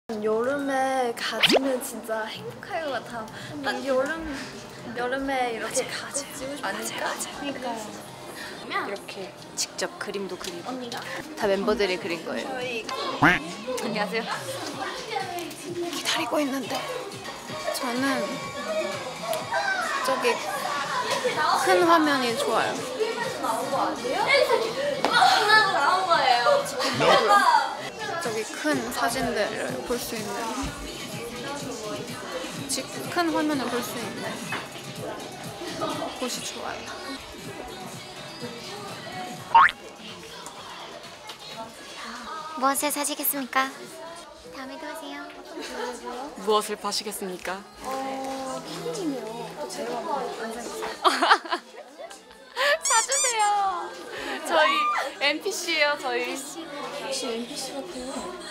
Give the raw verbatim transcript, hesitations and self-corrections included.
여름에 가지면 진짜 행복할 것 같아. 난 여름 여름에 이렇게 가지 찍고 싶으니까. 그러니까요. 이렇게 직접 그림도 그리고 언니가 다 멤버들이 그린 거예요. 저희 안녕하세요. 기다리고 있는데 저는 저기 큰 화면이 좋아요. 나온 거예요. 저기 큰 사진들을 볼 수 있는 지- 큰 화면을 볼 수 있는 곳이 좋아요. 무엇을 사시겠습니까? 다음에 또 오세요. 무엇을 파시겠습니까? 어, 팬이요. 제가 안 사겠어요. 사주세요. 저희 엔피씨예요. 저희. 혹시 엠피씨 같아요?